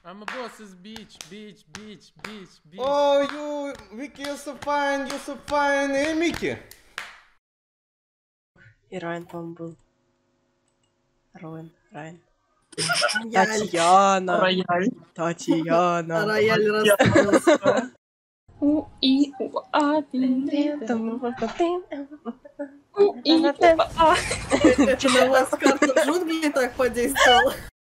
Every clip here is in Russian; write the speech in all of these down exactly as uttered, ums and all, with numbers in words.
I'm a boss's bitch, bitch, bitch, bitch, bitch. Oh, you, Vicky, you're so fine, you're so fine. Эй, Микки. И Райан, по-моему, был. Роин, Райан. Татьяна. Рояль. Татьяна. Рояль расстроился. У и у а. У и у а. Это на вас карта джунглей так подействовала?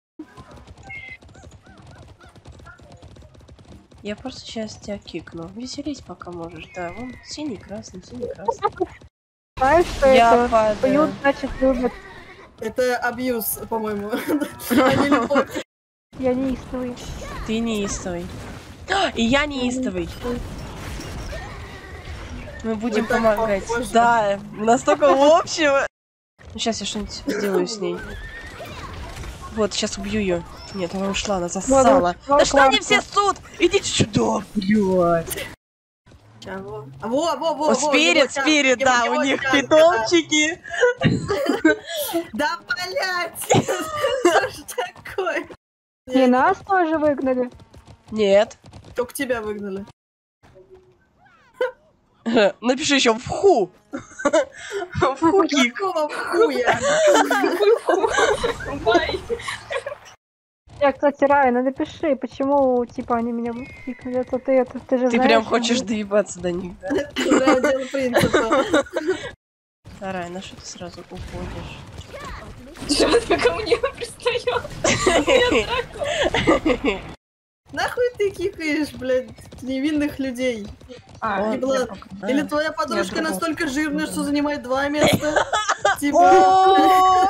Я просто сейчас тебя кикну. Веселись пока можешь, да. Вон синий, красный, синий, красный. Знаешь, что Я это? падаю. Поют, значит, любят. Это абьюз, по-моему. А не любовь. Я неистовый. Ты неистовый. И я неистовый. Мы будем так помогать. похожи. Да, настолько общего. Ну, сейчас я что-нибудь сделаю с ней. Вот, сейчас убью ее. Нет, она ушла, она засала. Вот, Да что классно. они все ссут? Идите сюда, блядь. Во, во, во, во. О, спирит, его спирит, тянут, да, его у них тянут, питомчики. да. Да, блядь! Что ж такое? И нас тоже выгнали. Нет. Только тебя выгнали. Напиши еще в ху. В ху кик. Какого хуя? Бай. Я, кстати, Райана, напиши, почему, типа, они меня кикнули, это ты, это ты же Ты знаешь, прям что хочешь они- доебаться до них, да? Да, дело принципа. Тарай, на что ты сразу уходишь? Сейчас ко мне пристает. Нахуй ты кикаешь, блядь, невинных людей? А, Он- И была- А. Или твоя подружка другого. настолько жирная, что занимает два места? Типа, О!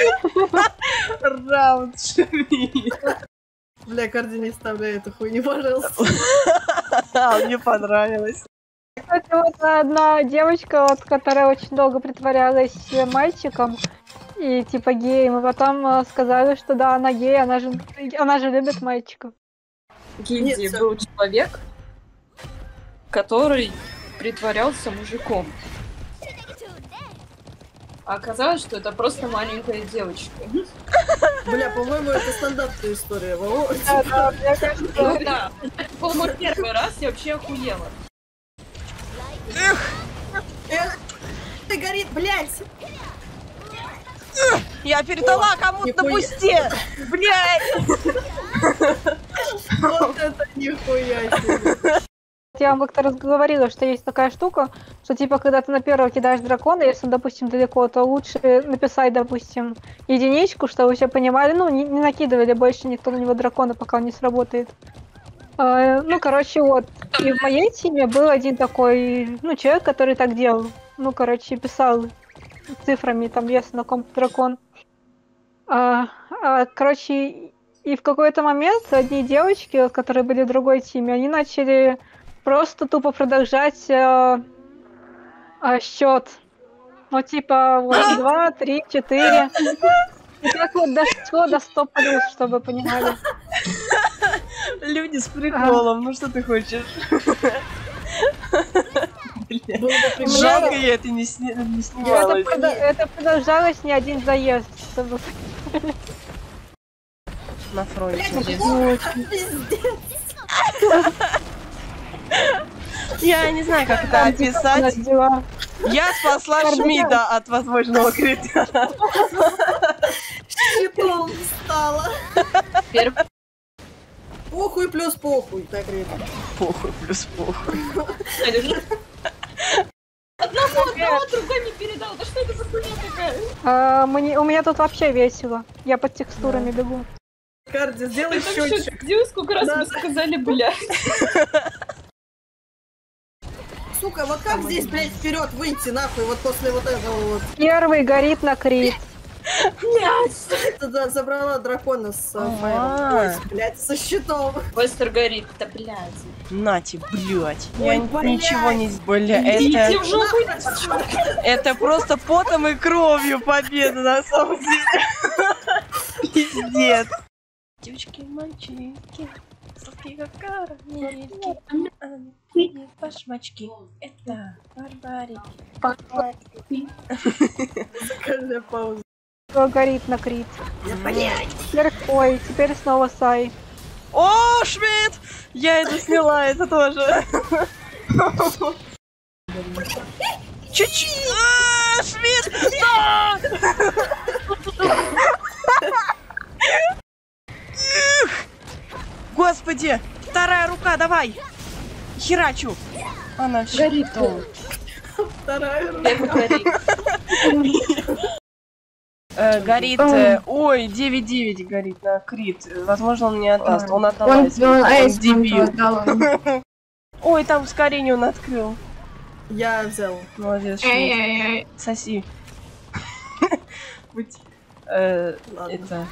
Раунд шми. бля, Карди, не вставляй эту хуйню, пожалуйста. А, мне понравилось. Кстати, вот одна девочка, вот, которая очень долго притворялась мальчиком и типа геем, и потом э, сказали, что да, она гей, она же, она же любит мальчиков. в гильдии Нет, всё. был человек, который притворялся мужиком. А оказалось, что это просто маленькая девочка. Бля, по-моему, это стандартная история. Во, Да, да, мне кажется, Ну да. По-моему, первый раз я вообще охуела. э, Ты горит, блядь! Я передала кому-то на Нихуя. пусте. Блядь. Вот это нихуя себе. я вам как-то разговорила, что есть такая штука, что типа когда ты на первого кидаешь дракона, если он, допустим, далеко, то лучше написать, допустим, единичку, чтобы все понимали, ну, не, не накидывали больше никто на него дракона, пока он не сработает. А, ну, короче, вот. И в моей теме был один такой, ну, человек, который так делал. Ну, короче, писал цифрами, там, если на ком-то дракон. А, а, короче, и в какой-то момент одни девочки, вот, которые были в другой теме, они начали просто тупо продолжать э, э, счет. Ну, типа, вот, два, три, четыре. И так вот дошло до сто плюс, чтобы понимали. Люди с приколом, ну что ты хочешь? Блядь. Было бы прикольно. Жалко, я это не сни- не снимала. Это, прода- это продолжалось не один заезд. Чтобы... На фронте. Пиздец. Я не знаю, как это описать. Дела. Я спасла Кардинал. Шмида от возможного крита. Щитом стало. Теперь Похуй плюс похуй, так говорит. Похуй плюс похуй. одного одного другой не передал. Да что это за хуйня такая? А, мне, у меня тут вообще весело. Я под текстурами бегу. Карди, сделай Это вообще счетчик. где сколько раз Да, мы да. сказали, блядь. Сука, вот как здесь, блядь, вперед выйти, нахуй, вот после вот этого вот. Первый горит на крит. Ты да, забрала дракона с э, Ага. фаером. Ой, блядь, со щитом. Вестер горит, да блядь. Нате, блядь. Ой, Я блядь. ничего не... Бля, Идите это... в жопу. Это просто потом и кровью победа, на самом деле. Пиздец. Девочки, мальчики, сладкие как карамельки, они башмачки, это барбарики. Закольная пауза. Кто горит на крит. Блядь. Теперь, ой, теперь снова Сай. О, Шмидт! Я это сняла, это тоже. Чуть-чуть! А, Шмидт! Да! Господи! Вторая рука, давай! Херачу! Она Горит. Вторая рука. Горит. Э, горит... э, ой, девять девять горит на крит. Возможно, он не отдаст. Он отдал Он, айс. он, Он айс дебил. отдал. Ой, там ускорение он открыл. Я взял. Молодец, Шмидт. Ай-яй-яй. Соси. Будь... э, Ладно. Это...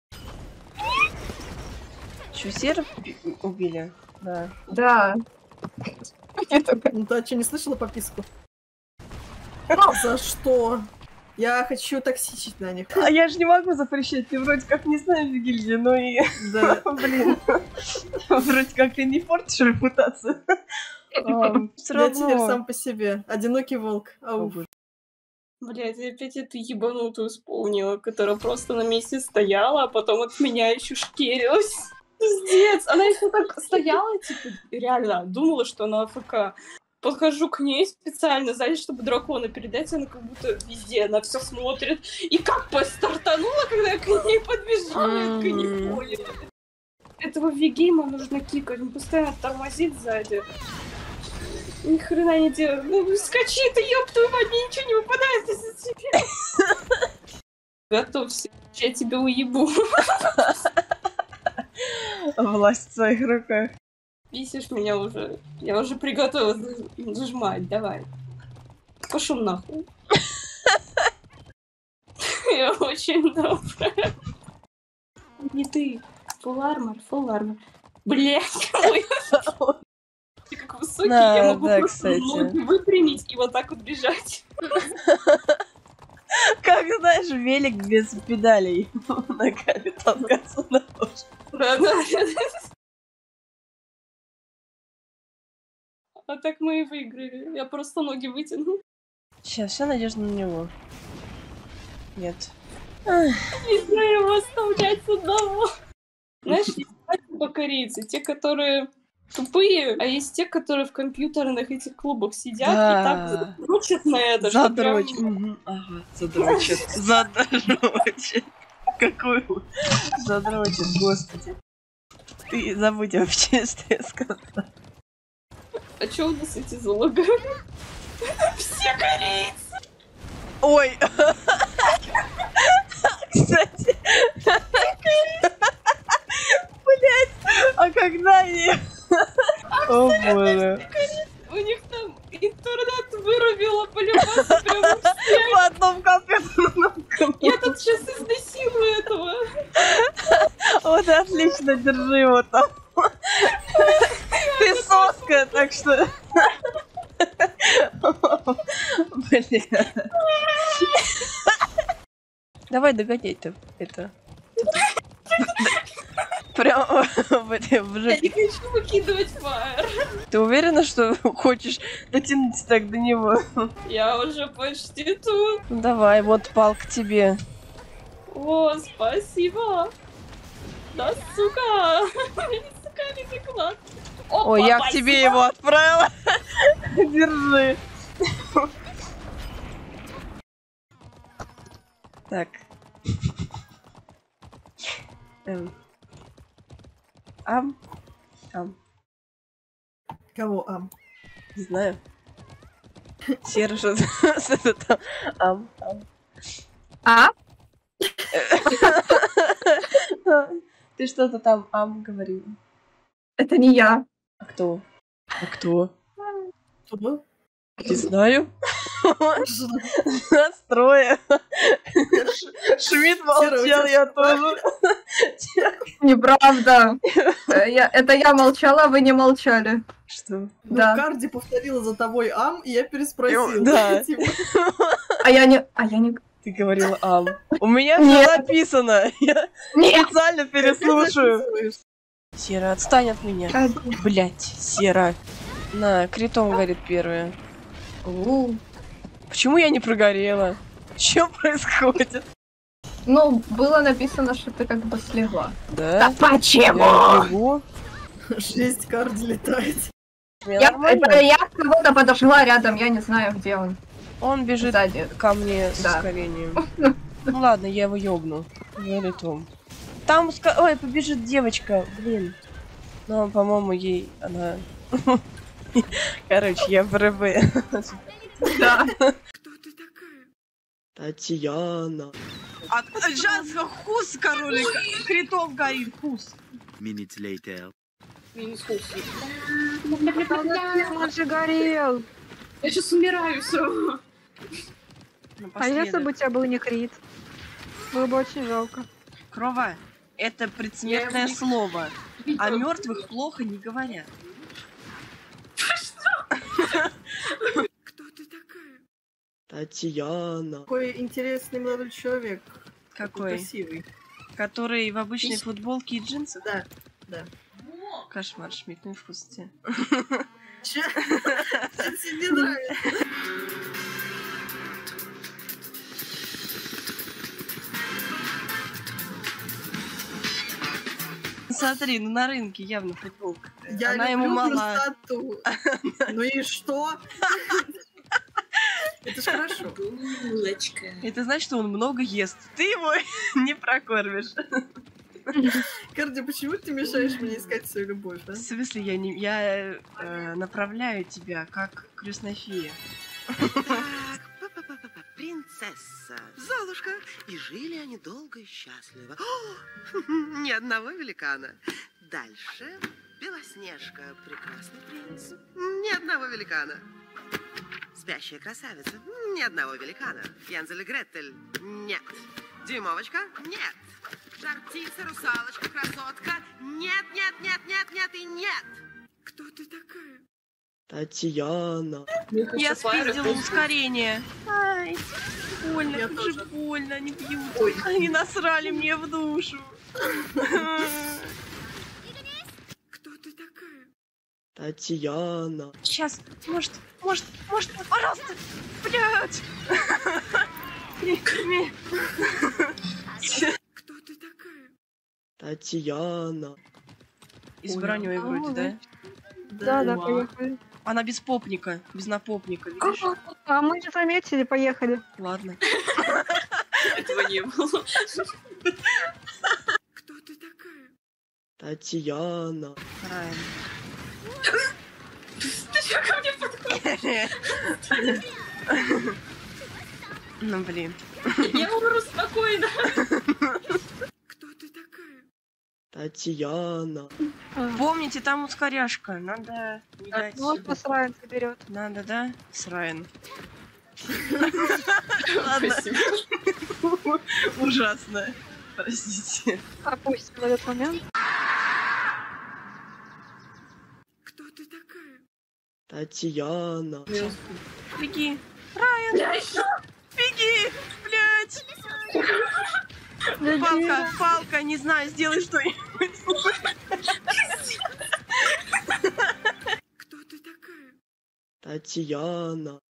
Чё, серов убили? Да. Да. Ну ты что, не слышала пописку? За что? Я хочу токсичить на них. А я же не могу запрещать, ты вроде как не знаешь гильдии, но и... Да. Блин. Вроде как ты не портишь репутацию. Все Я теперь равно. сам по себе. Одинокий волк. Ау. Блядь, я опять эту ебанутую вспомнила, которая просто на месте стояла, а потом от меня еще шкерилась. Пиздец, она еще так стояла, типа, реально, думала, что она АФК. Подхожу к ней специально, сзади, чтобы дракона передать, она как будто везде, она все смотрит. И как постартанула, когда я к ней подбежала, я такая, не поняла. Этого Вигейма нужно кикать, он постоянно тормозит сзади. Ни хрена не делает. Ну, скачи ты, ёб твою мать, мне ничего не выпадает из-за тебя. Готовься, я тебя уебу. Власть в своих руках. Бесишь меня уже. Я уже приготовилась зажимать, давай. Пошел нахуй. Я очень добрая. Не ты. Full armor, full armor. Блять, ой. Ты как высокий, Да, я могу да, просто кстати. ноги выпрямить и вот так вот бежать. Как, знаешь, велик без педалей. Ногами толкаться на нож. Да, да. А так мы и выиграли. Я просто ноги вытяну. Сейчас, вся надежда на него. Нет. Не знаю его оставлять одного. Знаешь, есть два типа корейцы. Те, которые тупые, а есть те, которые в компьютерных этих клубах сидят Да. и так задрочат на это, что прям... Задрочь. Мгм, ага, задрочит. Задрочит. Какой задрочит, господи. Ты забудь вообще, что я сказала. А чё у нас эти залога? Все корейцы! Ой! Кстати. Блять, а когда они... О боже. У них там интернет вырубило по-любому прям у всех. В одном компьютерном Я тут сейчас изнасилую этого. Вот и отлично, держи его там. Ты соска, так что... Блин. Давай догонять-то это. Прям в этой в Я жопе. не хочу выкидывать фаер. Ты уверена, что хочешь дотянуться так до него? Я уже почти тут. Ну давай, вот палка тебе. О, спасибо. Да, сука. Не сука, не заклад. Ой, я к тебе его отправила. Держи. Так. Эм. Ам. Ам. Кого ам? Не знаю. Сера, что это там? Ам. Ам. А? Ты что-то там ам говорил. Это не я. А кто? А кто? Кто? Не знаю. Настроя. Шмидт молчал, я тоже. Неправда. Э, я- Это я молчала, а вы не молчали. Что? Ну, Да. Карди повторила за тобой ам, и я переспросила. Да. Типа, А я не... А я не... Ты говорила ам. У меня все Нет. записано. Я Нет! специально переслушаю. записываешь. Сера, отстань от меня. Блять, Сера. На, критом горит первая. У, Почему я не прогорела? Что происходит? Ну, было написано, что ты как бы слегла. Да? Почему? Я бегу. Жесть, карт летает. Мне Я, нормально. это я кого-то подошла рядом, я не знаю, где он. Он бежит Сзади. ко мне с Да. ускорением. Ну ладно, я его ёбну. Вылетом. Там, ска- ой, побежит девочка, блин. Ну, по-моему, ей она... Короче, я в РБ. Да. Татьяна. А сейчас хус, король, критов горит, хус. Minutes later. Минус вкус. Он же горел. Я сейчас умираю все равно. А если бы у тебя был не крит? Было бы очень жалко. Крова, это предсмертное Я слово. О мертвых плохо не говорят. Кто ты такая? Татьяна. Какой интересный молодой человек. Какой? Красивый. Который в обычной футболке и джинсах? Да, да. Кошмар, шмикнул в кусте. Че? Это тебе нравится? Смотри, ну на рынке явно футболка. Я Она ему люблю мала. красоту. Ну и что? Это ж хорошо. Булочка. Это значит, что он много ест. Ты его не прокормишь. Карди, почему ты мешаешь мне искать свою любовь, а? В смысле, я не я э, направляю тебя как крестная фея. Так, принцесса, Золушка. И жили они долго и счастливо. О, ни одного великана. Дальше Белоснежка, прекрасный принц. Ни одного великана. Спящая красавица. Ни одного великана. Янзель и Гретель. Нет. Дюймовочка. Нет. Жар-птица, русалочка, красотка. Нет, нет, нет, нет, нет и нет. Кто ты такая? Татьяна. Я спиздила ускорение. Ай, больно, Я как же тоже. больно, они бьют. Ой. Они насрали мне в душу. Кто ты такая? Татьяна. Сейчас, может, может, может, пожалуйста, блядь. Кто ты такая? Татьяна. Избранивай Ой. вроде, да? Да, да, Уа. поехали. Она без попника, без напопника, видишь? А мы не заметили, поехали. Ладно. Этого не было. Кто ты такая? Татьяна. Райан. Ты что ко мне подходишь? Ну блин. Я умру спокойно. Кто ты такая? Татьяна. А, Помните, там ускоряшка. Надо не дать. ну вот нас Райан заберет. Надо, да? С Райан. Ладно. Спасибо. Ужасно. Простите. Опустим в этот момент. Кто ты такая? Татьяна. Минус. Беги. Я еще. Беги. Блять. Палка, палка, не знаю, сделай что-нибудь. Кто ты такая? Татьяна.